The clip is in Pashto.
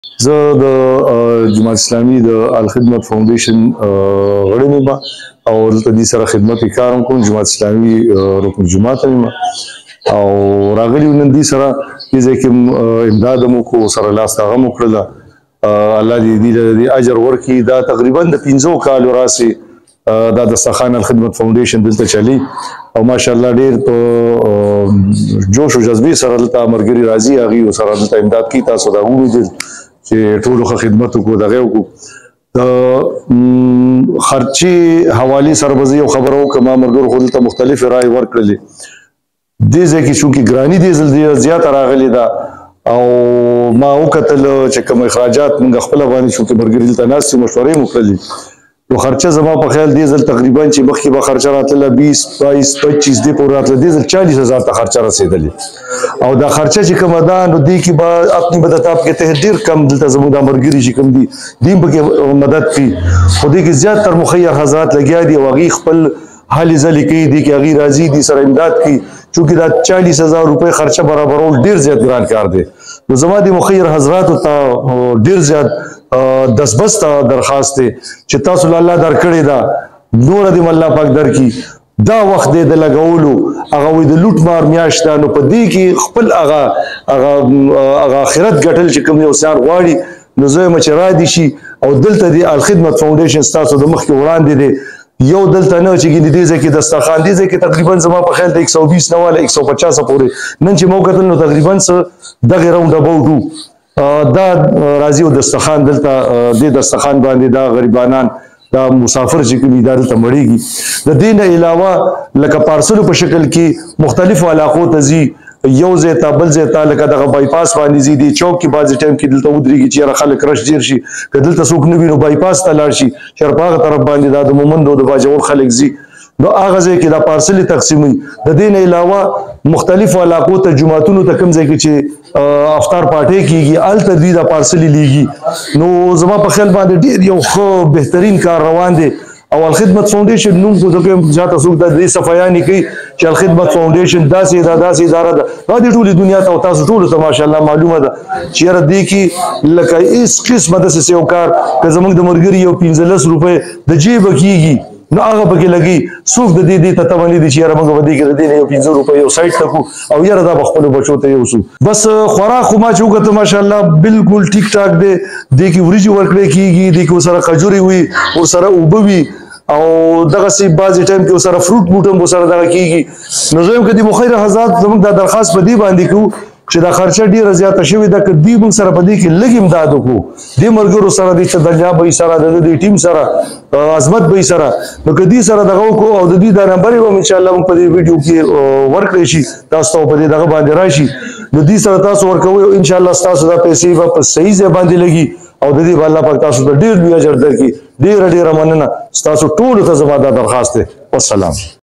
زه د جماعت اسلامي د الخدمت فاونډیشن غړی یم او دلته دې سره خدمت کار کوم. جماعت اسلامي رکن جماعت یم او راغلی نن دې سره دې کې امداد مو کو سره لاس هغه مو کړله. الله دې اجر ورکړي. دا تقریبا د 15 کالو راسي دا د دسترخوان الخدمت فاونډیشن دلته چلی او ماشاءالله ډېر په جوش او جذبې سره دلته ملګري راځي هغې سره دلته امداد کوي. تاسو دا ولیدل چې ټولو ښه خدمت وکړو دغه وکړو. د خرچې حوالې سره به زه یو خبره وکړم. ما ملګرو خو دلته مختلفې رایې ورکړلې. دې ځای کې چونکې ګراني دې ځل ډېره زیاته راغلې ده او ما وکتل چې کوم اخراجات موږ خپله باندې چونکې ملګري دلته ناست یو مشورې مو کړلې نو خرچه زما په خیال دې ځل تقریبا چې مخکې به خرچه راتله 20 22 25 دې پورې راتله دې ځل 40,000 ته خرچه رسېدلې او دا خرچه چې کومه ده نو دې کې به اپنی بدتاب کې ته ډېر کم دلته زموږ دا ملګري چې کوم دي دې پکې مدد کوي خو دې کې زیاتره مخیر حضرات لګیا دي او هغې خپل هلې ځلې کوي. دې کې هغې راځي دې سره امداد کوي چونکې دا 40,000 روپۍ خرچه برابرول ډېر زیات ګران کار دی. نو زما د مخیر حضراتو ته ډېر زیات دسبسته درخواست دی چې تاسو له الله درکړې ده نوره دې الله پاک درکړي. دا وخت دی د لګولو هغه وایي د لوټ مار میاشت ده نو په دې کې خپل هغه آخرت ګټل چې کوم یو سیار غواړي نو زه یم چې را دي شي او دلته د الخدمت فاونډیشن ستاسو د مخکې وړاندې دی یو دلته نه چې ګینې دې ځای کې دسترخوان دې ځای کې تقریبا زما په خیال د 120 نه والا 150 پورې نن چې ما وکتل نو تقریبا څه دغې راونډ اباوټ دا راځي او دسترخوان دلته دې دسترخوان باندې دا غریبانان دا مسافر چې کوم دا دلته مړېږي. د دې نه علاوه لکه پارسلو په شکل کې مختلفو علاقو ته ځي یو ځای ته بل ځای ته لکه دغه بایپاس باندې ځي دې چوک کې بعضې ټایم کې دلته ودرېږي چې یاره خلک رش ډېر شي که دلته څوک نه وي نو بایپاس ته لاړ شي چې په هغه طرف باندې دا د مومند او د باجوړ خلک ځي نو هغه ځای کې دا پارسلې تقسیموي. د دې نه علاوه مختلفو علاقو ته جوماتونو ته کوم ځای کې چې افطار پارټۍ کېږي هلته دوی دا پارسلې لیږي نو زما په خیال باندې ډېر یو ښه بهترین کار روان دی او الخدمت فاونډیشن نوم خو ځکه چاته څوک د دې صفایانې کوي چې الخدمت فاونډیشن داسې ده داسې اداره ده دا د ټولې دنیا ته او تاسو ټولو ته ماشاءالله معلومه ده چې یاره دې کې لکه هېڅ قسمه داسې یو کار که زموږ د ملګري یو 15 روپۍ د جیبه کېږي نو هغه پکې لګي څوک د دې ته تمه نه دي چې یاره موږ به دې کې د دې نه یو 15 روپۍ یو سایډ ته کړو او یاره دا به خپلو بچو ته یوسو. بس خوراک خو ما چې وکتل ماشاءالله بالکل ټیک ټاک دی. دې کې وریجې ورکړی کېږي دې کې ورسره کجورې وي ورسره اوبه وي او دغسې بعضې ټایم کې ورسره فروټ بوټ هم ورسره دغه کېږي. نو زه یم که دې مخیر حضرات زموږ دا درخواست په دې باندې کوو چې دا خرچه ډېره زیاته شوې ده که دوی موږ سره په دې کې لږ امداد وکړو دې ملګرو سره دې چې دنیا به یې سره د دې ټیم سره عظمت به یې سره نو که دې سره دغه وکړو او د دوی دا نمبر یې به انشاءالله موږ په دې ویډیو کې ورکړی شي تاسو ته په دې دغه باندې راشي نو دوی سره تاسو ورکوئ او انشاءالله ستاسو دا پیسې به په صحیح ځای باندې لګي او د دې به الله پاک تاسو ته ډېر لوی اجر درکړي. ډېره ډېره مننه ستاسو ټولو ته زما دا درخواست دی. والسلام.